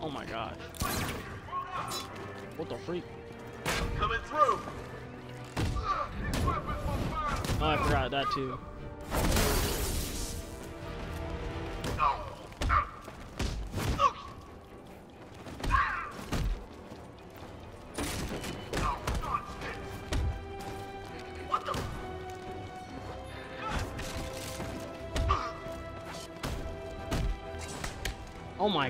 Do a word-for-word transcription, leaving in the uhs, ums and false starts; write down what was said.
Oh my gosh. What the freak? Coming through. Oh, I forgot that too. Oh my